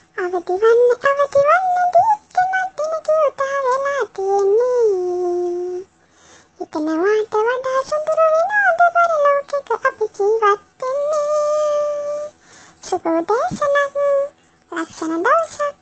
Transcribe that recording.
අවදිවන්න දීප්තිමත් දින කියුතා වෙලා තියෙන්නේ. හිතනවාට වඩා සුන්දර විනෝද පරලෝකික අපි ජීවත් වෙන්නේ. සුබෝදේශනක් ලක්ෂණ දවසක්